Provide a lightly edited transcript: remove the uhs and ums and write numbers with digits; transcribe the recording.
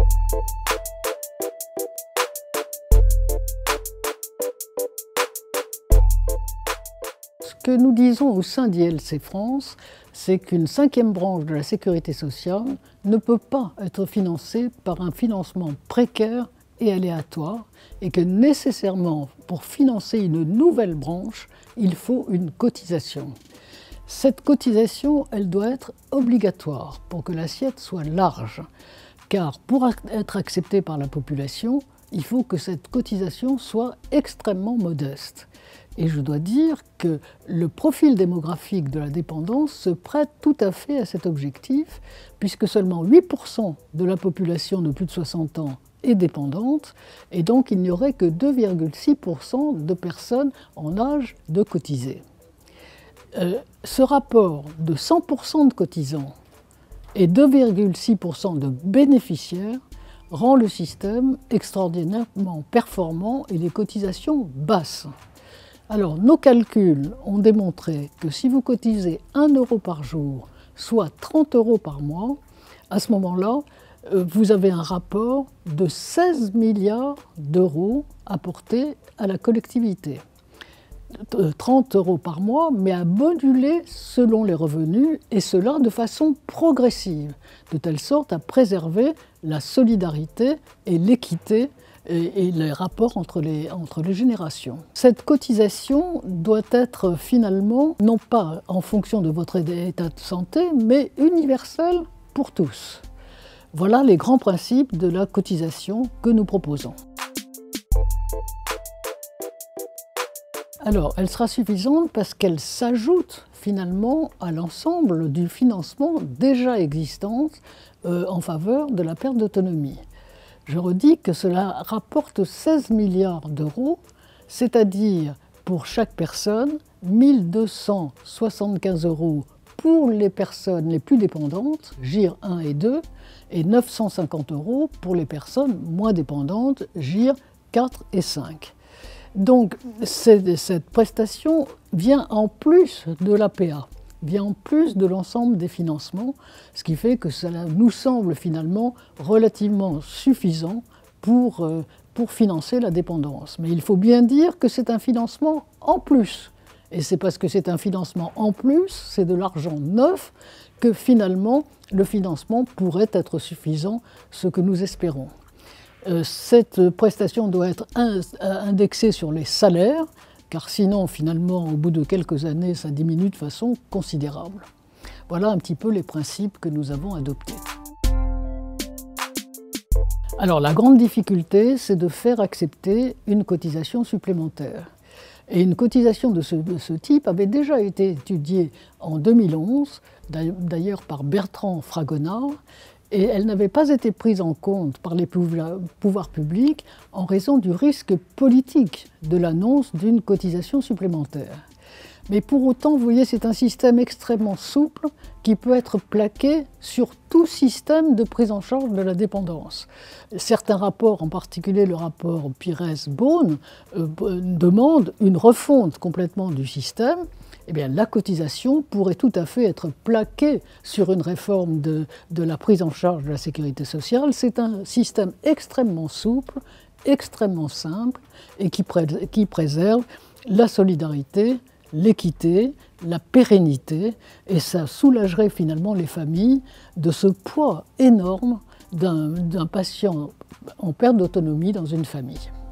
Ce que nous disons au sein d'ILC France, c'est qu'une cinquième branche de la sécurité sociale ne peut pas être financée par un financement précaire et aléatoire, et que nécessairement, pour financer une nouvelle branche, il faut une cotisation. Cette cotisation, elle doit être obligatoire pour que l'assiette soit large, car pour être acceptée par la population, il faut que cette cotisation soit extrêmement modeste. Et je dois dire que le profil démographique de la dépendance se prête tout à fait à cet objectif, puisque seulement 8% de la population de plus de 60 ans est dépendante, et donc il n'y aurait que 2,6% de personnes en âge de cotiser. Ce rapport de 100% de cotisants et 2,6% de bénéficiaires rend le système extraordinairement performant et les cotisations basses. Alors, nos calculs ont démontré que si vous cotisez 1 euro par jour, soit 30 euros par mois, à ce moment-là, vous avez un rapport de 16 milliards d'euros apportés à la collectivité. 30 euros par mois, mais à moduler selon les revenus, et cela de façon progressive, de telle sorte à préserver la solidarité et l'équité et les rapports entre les générations. Cette cotisation doit être finalement, non pas en fonction de votre état de santé, mais universelle pour tous. Voilà les grands principes de la cotisation que nous proposons. Alors, elle sera suffisante parce qu'elle s'ajoute finalement à l'ensemble du financement déjà existant en faveur de la perte d'autonomie. Je redis que cela rapporte 16 milliards d'euros, c'est-à-dire pour chaque personne, 1 275 euros pour les personnes les plus dépendantes, GIR 1 et 2, et 950 euros pour les personnes moins dépendantes, GIR 4 et 5. Donc cette prestation vient en plus de l'APA, vient en plus de l'ensemble des financements, ce qui fait que cela nous semble finalement relativement suffisant pour financer la dépendance. Mais il faut bien dire que c'est un financement en plus. Et c'est parce que c'est un financement en plus, c'est de l'argent neuf, que finalement le financement pourrait être suffisant, ce que nous espérons. Cette prestation doit être indexée sur les salaires, car sinon, finalement, au bout de quelques années, ça diminue de façon considérable. Voilà un petit peu les principes que nous avons adoptés. Alors, la grande difficulté, c'est de faire accepter une cotisation supplémentaire. Et une cotisation de ce type avait déjà été étudiée en 2011, d'ailleurs par Bertrand Fragonard, et elle n'avait pas été prise en compte par les pouvoirs publics en raison du risque politique de l'annonce d'une cotisation supplémentaire. Mais pour autant, vous voyez, c'est un système extrêmement souple qui peut être plaqué sur tout système de prise en charge de la dépendance. Certains rapports, en particulier le rapport Pires-Beaune, demandent une refonte complètement du système. Eh bien, la cotisation pourrait tout à fait être plaquée sur une réforme de la prise en charge de la sécurité sociale. C'est un système extrêmement souple, extrêmement simple et qui préserve la solidarité, l'équité, la pérennité, et ça soulagerait finalement les familles de ce poids énorme d'un patient en perte d'autonomie dans une famille.